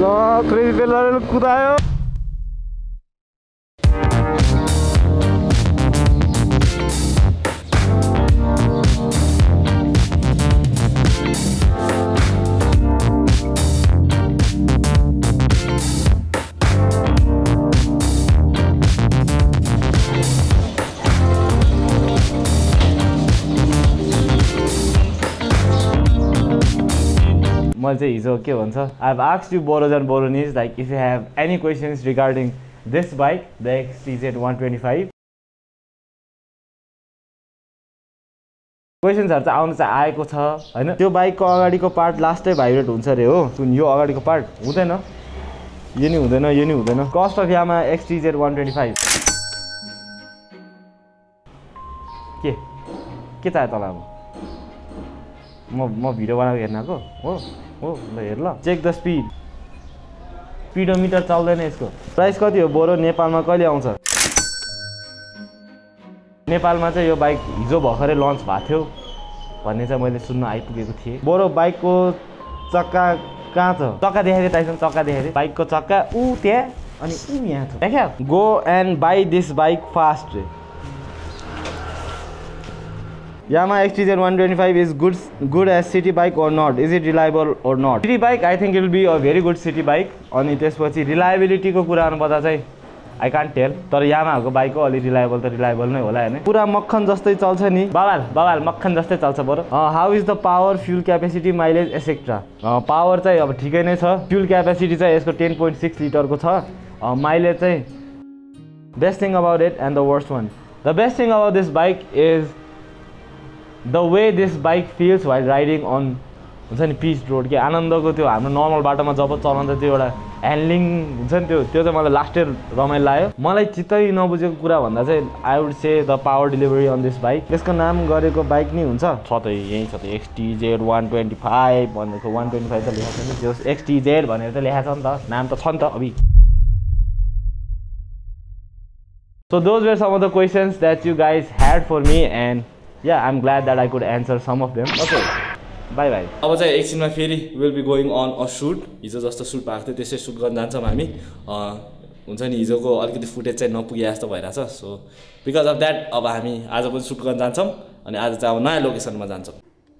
Crazy बेलरले कुदायो। मैले चाहिँ हिजो के भन्छ I have asked you bros and बोरोनिज like if you have any questions regarding this bike the XTZ 125 क्वेसन्सहरु चाहिँ आउनु चाहिँ आएको छ हैन। त्यो बाइकको अगाडिको पार्ट लास्टै भाइब्रेट हुन्छ रे हो। यो अगाडिको पार्ट हुँदैन, यो नि हुँदैन, यो नि हुँदैन। कस्ट अफ यामा XTZ 125 के चाहियो तँलाई? म भिडियो बनाएको हेर्नको हो हो ल हेर ल। चेक द स्पिड, स्पिडोमिटर चल्दैन यसको। प्राइस कति हो बोरो? नेपालमा कहिले आउँछ? नेपालमा चाहिँ यो बाइक हिजो भर्खरै लन्च भएको थियो भन्ने चाहिँ मैले सुन्न आइपुगेको थिएँ। बोरो बाइकको चक्का कहाँ छ? चक्का देखाइदिए टाइसन, चक्का देखाइदिए। बाइकको चक्का ऊ त्यहाँ अनि ऊ यहाँ छ देखा। Go and buy this bike fast रे। Yamaha XTZ 125 is good as city bike or not? Is it reliable or not? City bike, I think it will be a very good city bike. अनि त्यसपछि reliability को कुरा गर्नु पर्दा चाहिँ I can't tell. तर यामाहाको bike हो, अलि रिलायबल त रिलायबल नै होला हैन। पुरा मक्खन जस्तै चल्छ नि। बाबाल मक्खन जस्तै चल्छ बरो। How is the power, fuel capacity, mileage etcetera? Power चाहिँ अब ठिकै नै छ। फ्युल क्यापेसिटी चाहिँ यसको 10.6 लिटरको छ। माइलेज चाहिँ best thing about it and the worst one, the best thing about this bike is the way this bike feels while riding on हुन्छ नि पिच रोड। के आनन्दको त्यो हाम्रो नर्मल बाटोमा जब चलाउँदा त्यो एउटा ह्यान्डलिङ हुन्छ नि त्यो चाहिँ मलाई लास्ट इयर रमाइलो लाग्यो। मलाई चित्तै नबुझेको कुरा भन्दा चाहिँ I would say the power delivery on this bike. यसको नाम गरेको बाइक नि हुन्छ छ त यही छ त XTZ 125 भनेको। 125 त लेखेको छैन, त्यो XTZ भनेर त लेखेको छ नि त, नाम त छ नि त अभि। So those were some of the questions that you guys had for me and yeah, I'm glad that I could answer some of them. Okay, bye bye. अब चाहिँ एकछिनमा फेरि will be going on a shoot. हिजो जस्तो suit भएको थियो त्यसै suit गर्न जान्छौँ हामी। हुन्छ नि हिजोको अलिकति फुटेज चाहिँ नपुगे जस्तो भइरहेछ। सो बिकज अफ द्याट अब हामी आज पनि सुट गर्न जान्छौँ अनि आज चाहिँ अब नयाँ लोकेसनमा जान्छौँ।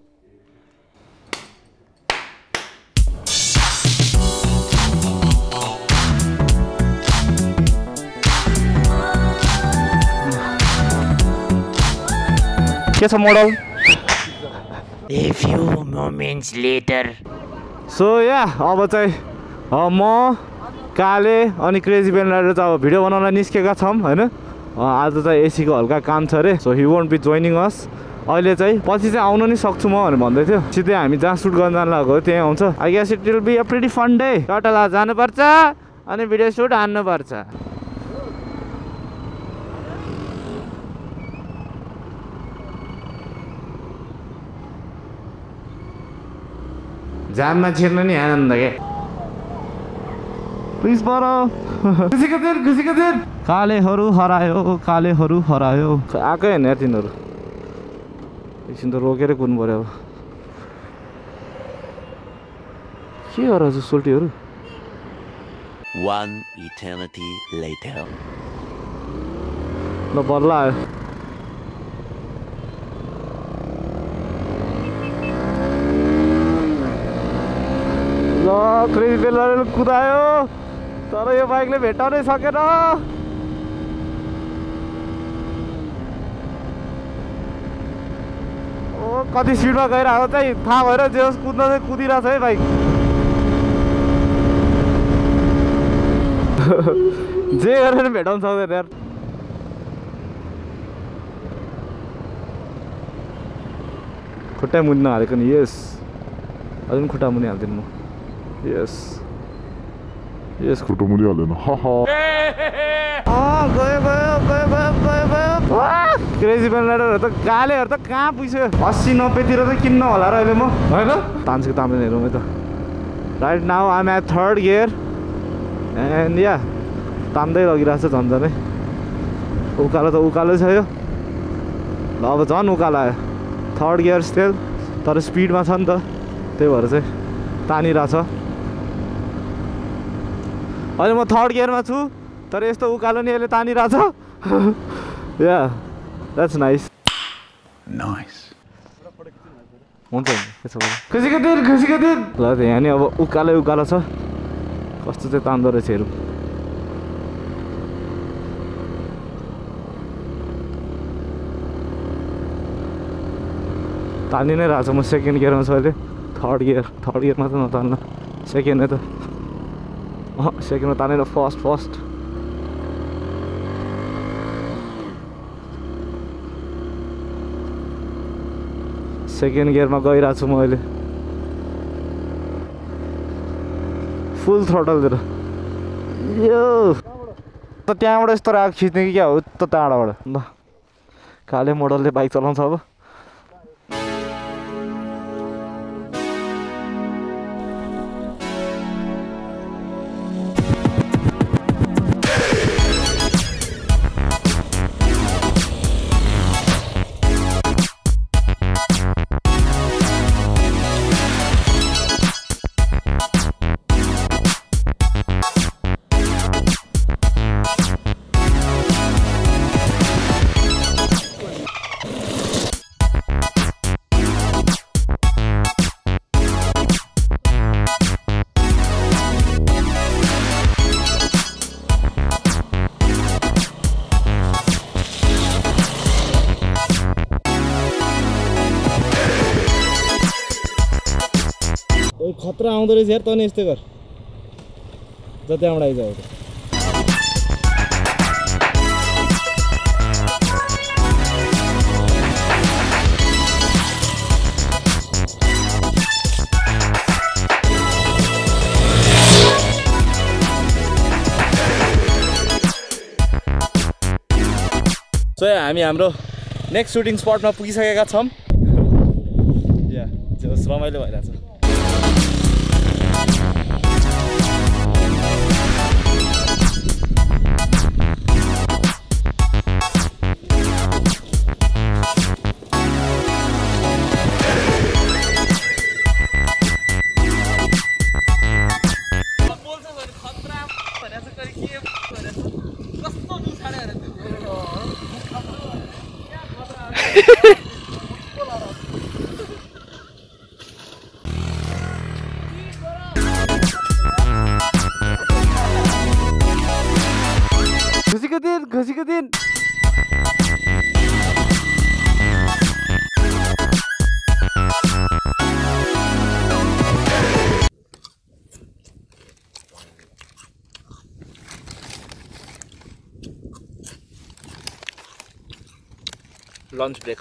के छ model? A few moments later. So या अब चाहिँ म काले अनि क्रेजी बेलर चाहिँ अब भिडियो बनाउन निस्केका छौँ हैन। आज चाहिँ एसीको हल्का काम छ अरे। So he won't be joining us. अहिले चाहिँ पछि चाहिँ आउन नि सक्छु म भनेर भन्दै थियो। सिधै हामी जहाँ सुट गर्न जान लागेको त्यहीँ आउँछ। I guess it will be a pretty fun day. टटला जानुपर्छ अनि भिडियो सुट हान्नुपर्छ। जाममा छिर्नु नि आनन्द के। प्लिज बरो खुसीको दिन कालेहरू हरायो, कालेहरू हरायो। आएकै होइन यार तिनीहरू। एकछिन त रोकेर कुद्नु पर्यो। अब के गराउँछ सोल्टीहरू? One eternity later. ल बल्ल आयो। ल क्रेजी बेलरले कुदायो तर यो बाइकले भेटाउनै सकेन। ओ कति स्पिडमा गइरहेको चाहिँ थाहा भएर जे होस् कुद्न चाहिँ कुदिरहेको छ है बाइक। जे गरेर भेटाउनु सक्दैन यार। खुट्टा मुनि नहालेको नि। यस अझै खुट्टा मुनि हाल्दिनँ म। यस यस खुट्टा मुनि हाल्दैन। क्रेजी बेलरहरू त गालेहरू त कहाँ पुग्यो? 80-90 तिर त किन्न होला र अहिले म होइन तान्सेको तान्दैन हेरौँ है त। Right now I am at 3rd gear and या तान्दै लगिरहेको छ झन्झनै। उकालो त उकालो छ यो। ल अब झन् उकालो आयो। 3rd गियर स्टिल तर स्पिडमा छ नि त त्यही भएर चाहिँ तानिरहेछ। अहिले म थर्ड गियरमा छु तर यस्तो उकालो नि यसले तानिरहेछ या द्याट्स नाइस हुन्छ त्यसो भए खुसीको दिन ल यहाँ नि अब उकालो छ कस्तो चाहिँ तान्दो रहेछ हेरौँ तानि नै रहेछ म सेकेन्ड गियरमा छु अहिले थर्ड गियरमा त नतान्न सेकेन्ड नै त सेकेन्डमा तानेर फर्स्ट सेकेन्ड गियरमा गइरहेको छु म अहिले फुल थ्रोटलतिर यो त त्यहाँबाट यस्तो राग खिच्ने कि क्या हो त टाढाबाट ल काले मोडलले बाइक चलाउँछ अब खतरा आउँदो रहेछ यार तँ यस्तै गर जति त्यहाँबाट आइजाऊ सो हामी हाम्रो नेक्स्ट सुटिङ स्पटमा पुगिसकेका छौँ या जस रमाइलो भइरहेछ खुसीको दिन लन्च ब्रेक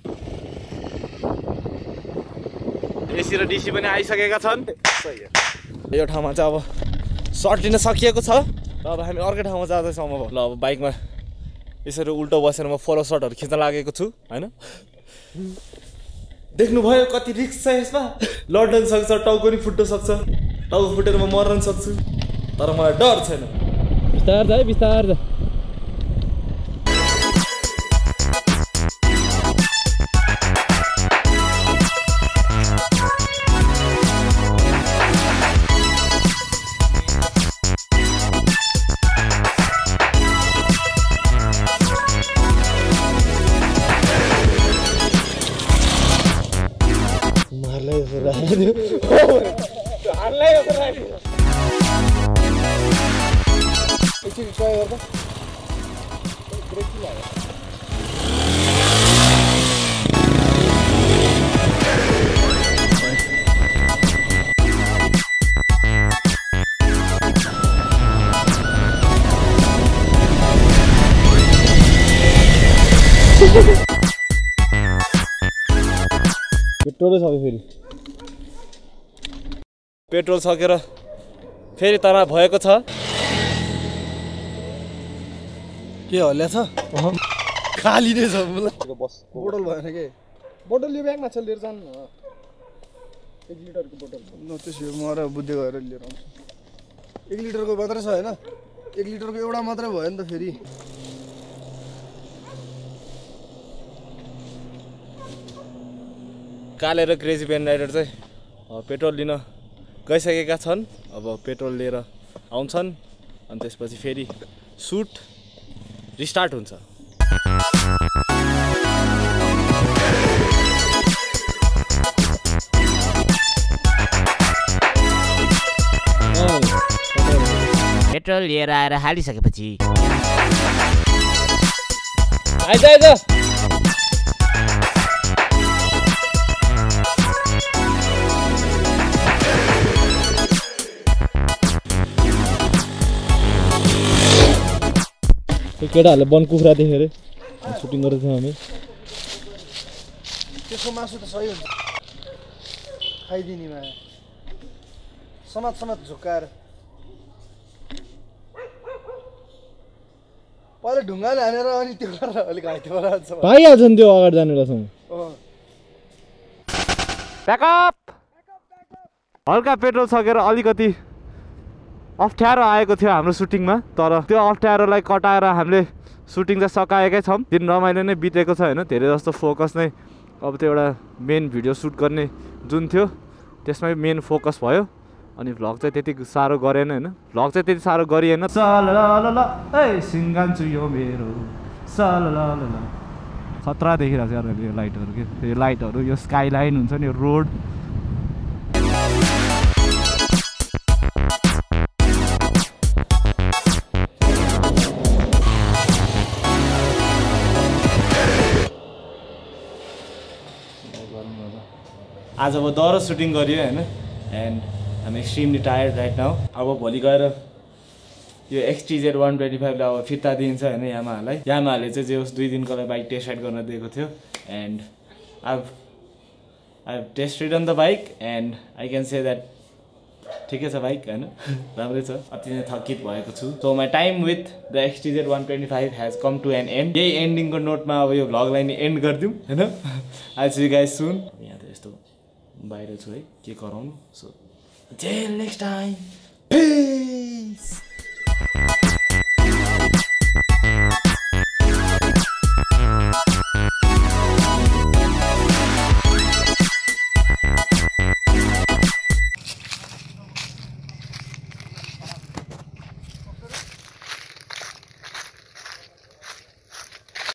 एसी र डिसी पनि आइसकेका छन् यो ठाउँमा चाहिँ अब सर्ट लिन सकिएको छ अब हामी अर्कै ठाउँमा जाँदैछौँ अब ल अब बाइकमा यसरी उल्टो बसेर म फलो सर्टहरू खिच्न लागेको छु होइन देख्नुभयो कति रिस्क छ यसमा लड्न सक्छ टाउको नि फुट्न सक्छ टाउको फुटेर म मर्न सक्छु तर मलाई डर छैन बिस्तार जा बिस्तार जा पेट्रोल सके फेरि पेट्रोल सकेर फेरि तनाव भएको छ के हल्ल्या छ खाली नै छ बस बोतल भएन के बोतल यो ब्यागमा छ लिएर जानु 1 लिटरको बोतल न त्यसो म र बुद्धि गएर लिएर आउँछु 1 लिटरको मात्रै छ हैन 1 लिटरको एउटा मात्रै भयो नि त फेरि काले र क्रेजी पेन राइडर चाहिँ पेट्रोल लिन गइसकेका छन् अब पेट्रोल लिएर आउँछन् अनि त्यसपछि फेरि सुट रिस्टार्ट हुन्छ। पेट्रोल लिएर आएर हालिसकेपछि आइज आइज केटाहरूले वन कुखुरा देखेर सुटिङ गरेको थियौँ हामी। त्यसको मासु त सही हुन्छ खाइदिने माया समात झुक्काएर पहिला ढुङ्गाले हानेर अनि त्यो गरेर अलिक घाइते भइरहेको पाइहाल्छ नि त्यो अगाडि जाने रहेछ। ब्याकअप हल्का पेट्रोल सकेर अलिकति अप्ठ्यारो आएको थियो हाम्रो सुटिङमा, तर त्यो अप्ठ्यारोलाई कटाएर हामीले सुटिङ चाहिँ सकाएकै छौँ। दिन रमाइलो नै बितेको छ होइन, धेरै जस्तो फोकस नै अब त्यो एउटा मेन भिडियो सुट गर्ने जुन थियो त्यसमै मेन फोकस भयो। अनि भ्लग चाहिँ त्यति साह्रो गरेन होइन, भ्लग चाहिँ त्यति साह्रो गरिएन। सिङ्गान्छु यो मेरो खतरा देखिरहेको छ यार यो लाइटहरू के, यो लाइटहरू यो स्काई लाइन हुन्छ नि, यो रोड। आज अब दह्रो सुटिङ गरियो होइन, and I'm extremely tired right now. अब भोलि गएर यो XTZ 125 अब फिर्ता दिन्छ होइन यामाहालाई। यामाहाले चाहिँ जे होस् 2 दिनको लागि बाइक टेस्ट राइड गर्न दिएको थियो, and I test ridden the bike and I can say that ठिकै छ बाइक होइन, राम्रै छ। अति नै थकित भएको छु। So my time with the XTZ 125 has come to an end. यही एन्डिङको नोटमा अब यो भ्लगलाई नि एन्ड गरिदिउँ होइन। I see you guys soon. यहाँ त यस्तो बाहिर छु है, के गराउनु। So till next time, peace.